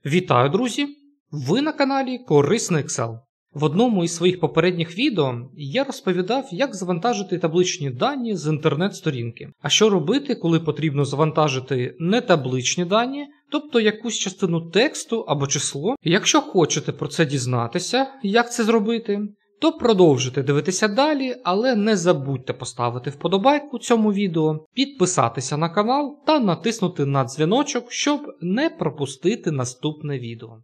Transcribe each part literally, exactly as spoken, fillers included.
Вітаю, друзі! Ви на каналі Корисний Excel. В одному із своїх попередніх відео я розповідав, як завантажити табличні дані з інтернет-сторінки. А що робити, коли потрібно завантажити не табличні дані, тобто якусь частину тексту або число. Якщо хочете про це дізнатися, як це зробити, то продовжуйте дивитися далі, але не забудьте поставити вподобайку цьому відео, підписатися на канал та натиснути на дзвіночок, щоб не пропустити наступне відео.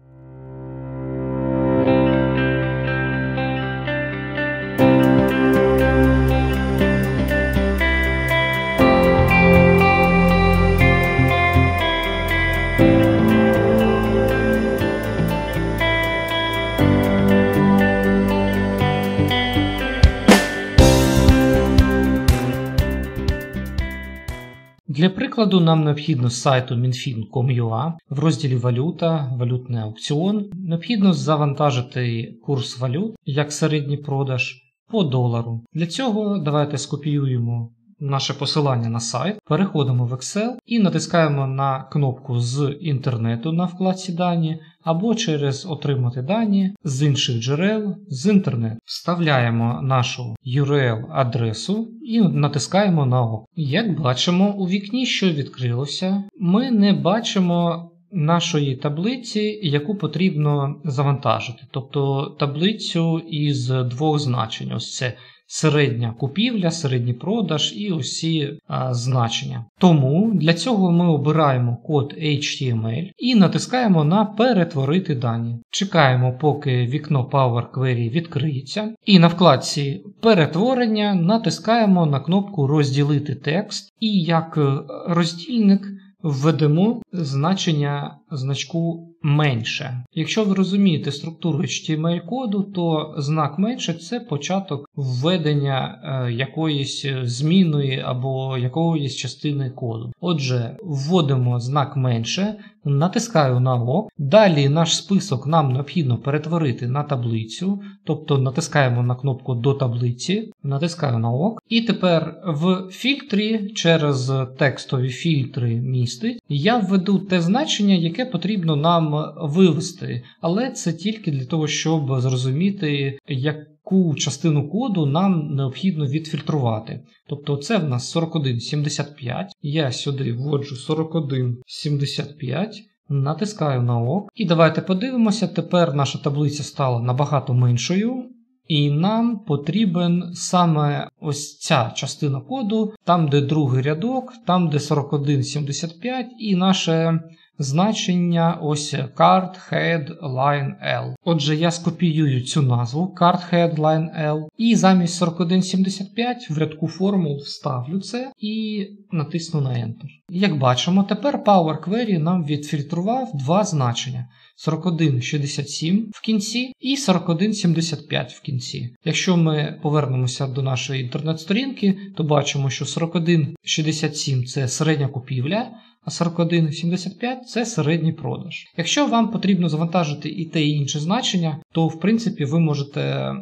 Для прикладу нам необхідно з сайту мінфін крапка ком крапка ю а в розділі «Валюта», «Валютний аукціон» необхідно завантажити курс валют як середній продаж по долару. Для цього давайте скопіюємо наше посилання на сайт, переходимо в Excel і натискаємо на кнопку з інтернету на вкладці «Дані» або через «Отримати дані» з інших джерел з інтернету. Вставляємо нашу ю ар ел-адресу і натискаємо на ОК. Як бачимо, у вікні, що відкрилося, ми не бачимо нашої таблиці, яку потрібно завантажити. Тобто таблицю із двох значень. Ось це середня купівля, середній продаж і усі а, значення. Тому для цього ми обираємо код ейч ті ем ель і натискаємо на «Перетворити дані». Чекаємо, поки вікно Power Query відкриється. І на вкладці «Перетворення» натискаємо на кнопку «Розділити текст» і як роздільник введемо значення значку «менше». Якщо ви розумієте структуру ейч ті ем ель-коду, то знак «менше» – це початок введення е, якоїсь змінної або якоїсь частини коду. Отже, вводимо знак «менше», натискаю на ОК. Далі наш список нам необхідно перетворити на таблицю, тобто натискаємо на кнопку «До таблиці», натискаю на ОК. І тепер в фільтрі через текстові фільтри «Містить» я введу те значення, яке потрібно нам вивести, але це тільки для того, щоб зрозуміти, яку частину коду нам необхідно відфільтрувати. Тобто це в нас сорок один сімдесят п'ять, я сюди вводжу сорок один сімдесят п'ять, натискаю на ОК. І давайте подивимося, тепер наша таблиця стала набагато меншою. І нам потрібен саме ось ця частина коду, там де другий рядок, там де сорок один сімдесят п'ять і наше значення ось card head line L. Отже, я скопіюю цю назву card head line L і замість сорок один сімдесят п'ять в рядку формул вставлю це і натисну на Enter. Як бачимо, тепер Power Query нам відфільтрував два значення. сорок один шістдесят сім в кінці і сорок один сімдесят п'ять в кінці. Якщо ми повернемося до нашої інтернет-сторінки, то бачимо, що сорок один шістдесят сім – це середня купівля, а сорок один сімдесят п'ять – це середній продаж. Якщо вам потрібно завантажити і те, і інше значення, то в принципі ви можете е,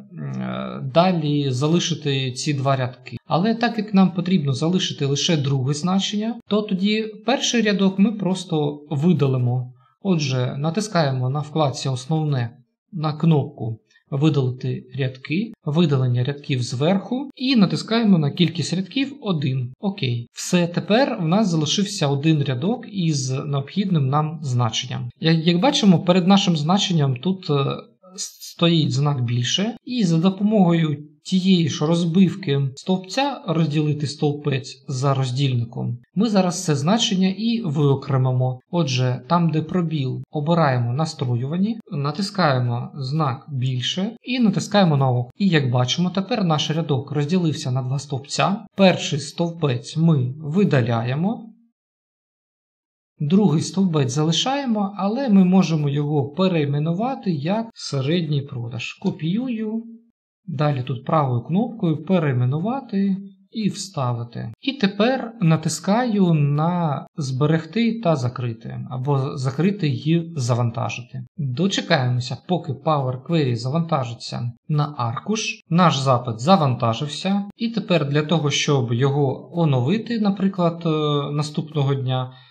далі залишити ці два рядки. Але так як нам потрібно залишити лише друге значення, то тоді перший рядок ми просто видалимо. Отже, натискаємо на вкладці «Основне» на кнопку «Видалити рядки», видалення рядків зверху і натискаємо на кількість рядків один. Окей. Все, тепер в нас залишився один рядок із необхідним нам значенням. Як, як бачимо, перед нашим значенням тут е, стоїть знак більше і за допомогою тієї ж розбивки стовпця розділити стовпець за роздільником, ми зараз це значення і виокремимо. Отже, там, де пробіл, обираємо настроювані, натискаємо знак більше і натискаємо на ОК. І як бачимо, тепер наш рядок розділився на два стовпця. Перший стовпець ми видаляємо. Другий стовбець залишаємо, але ми можемо його перейменувати як середній продаж. Копіюю. Далі тут правою кнопкою перейменувати і вставити. І тепер натискаю на «Зберегти та закрити» або «Закрити і завантажити». Дочекаємося, поки Power Query завантажиться на аркуш. Наш запит завантажився. І тепер для того, щоб його оновити, наприклад, наступного дня,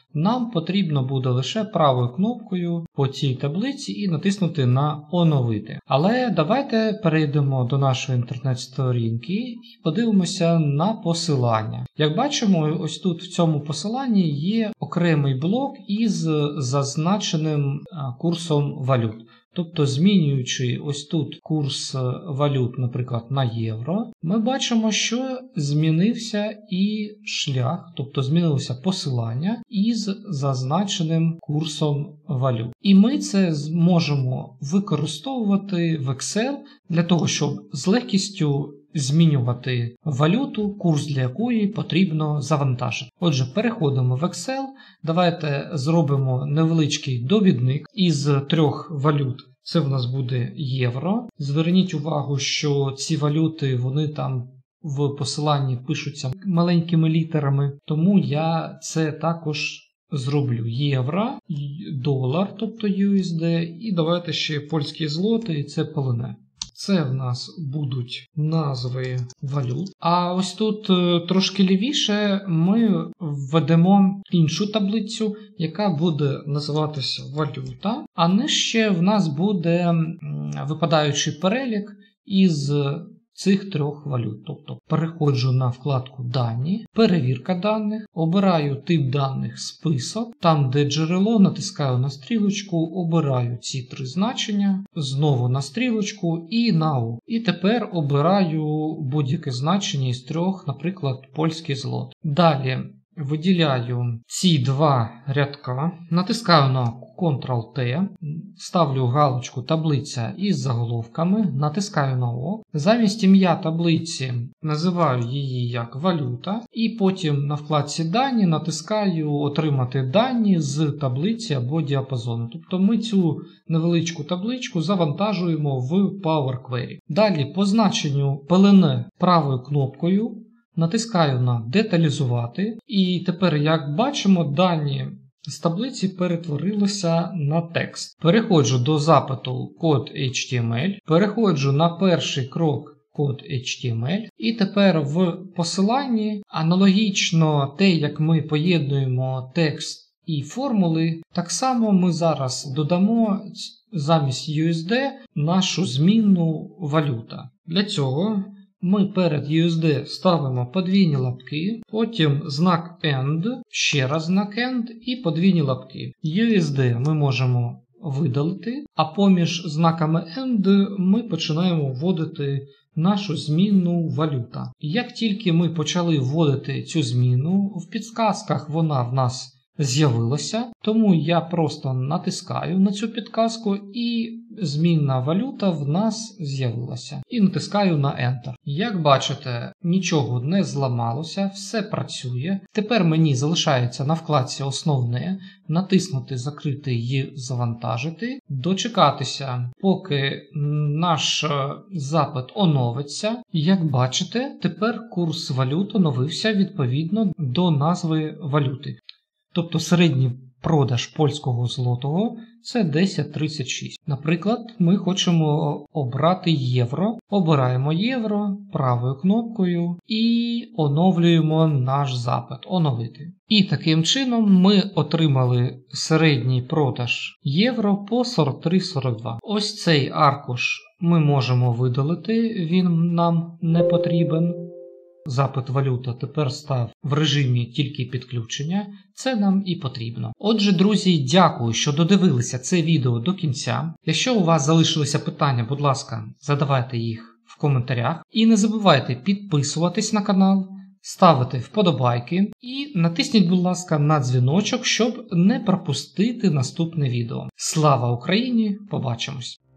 нам потрібно буде лише правою кнопкою по цій таблиці і натиснути на «Оновити». Але давайте перейдемо до нашої інтернет-сторінки і подивимося на посилання. Як бачимо, ось тут в цьому посиланні є окремий блок із зазначеним курсом валют. Тобто, змінюючи ось тут курс валют, наприклад, на євро, ми бачимо, що змінився і шлях, тобто змінилося посилання із зазначеним курсом валют. І ми це зможемо використовувати в Excel для того, щоб з легкістю змінювати валюту, курс для якої потрібно завантажити. Отже, переходимо в Excel, давайте зробимо невеличкий довідник із трьох валют. Це в нас буде євро. Зверніть увагу, що ці валюти, вони там в посиланні пишуться маленькими літерами, тому я це також зроблю. Євро, долар, тобто ю ес ді, і давайте ще польські злоти, і це полине. Це в нас будуть назви валют. А ось тут трошки лівіше ми введемо іншу таблицю, яка буде називатися валюта. А нижче в нас буде випадаючий перелік із цих трьох валют. Тобто переходжу на вкладку «Дані», «Перевірка даних», обираю тип даних «Список», там де джерело, натискаю на стрілочку, обираю ці три значення, знову на стрілочку і на «Ок». І тепер обираю будь-яке значення із трьох, наприклад, польський злот. Далі виділяю ці два рядка, натискаю на контрол-Т, ставлю галочку «Таблиця із заголовками», натискаю на «Ок». Замість ім'я таблиці називаю її як «Валюта» і потім на вкладці «Дані» натискаю «Отримати дані з таблиці або діапазону». Тобто ми цю невеличку табличку завантажуємо в Power Query. Далі по значенню пелене правою кнопкою натискаю на «Деталізувати», і тепер, як бачимо, дані з таблиці перетворилися на текст. Переходжу до запиту код ейч ті ем ель, переходжу на перший крок код ейч ті ем ель, і тепер в посиланні аналогічно те, як ми поєднуємо текст і формули, так само ми зараз додамо замість ю ес ді нашу змінну валюта. Для цього ми перед ю ес ді ставимо подвійні лапки, потім знак AND, ще раз знак AND і подвійні лапки. ю ес ді ми можемо видалити, а поміж знаками AND ми починаємо вводити нашу змінну валюта. Як тільки ми почали вводити цю зміну, в підсказках вона в нас з'явилася, тому я просто натискаю на цю підказку і змінна валюта в нас з'явилася. І натискаю на Enter. Як бачите, нічого не зламалося, все працює. Тепер мені залишається на вкладці «Основне» натиснути «Закрити» і «Завантажити», дочекатися, поки наш запит оновиться. Як бачите, тепер курс валют оновився відповідно до назви валюти. Тобто середній продаж польського злотого – це десять тридцять шість. Наприклад, ми хочемо обрати євро. Обираємо євро правою кнопкою і оновлюємо наш запит «Оновити». І таким чином ми отримали середній продаж євро по сорок три сорок два. Ось цей аркуш ми можемо видалити, він нам не потрібен. Запит валюта тепер став в режимі тільки підключення, це нам і потрібно. Отже, друзі, дякую, що додивилися це відео до кінця. Якщо у вас залишилися питання, будь ласка, задавайте їх в коментарях. І не забувайте підписуватись на канал, ставити вподобайки і натисніть, будь ласка, на дзвіночок, щоб не пропустити наступне відео. Слава Україні! Побачимось!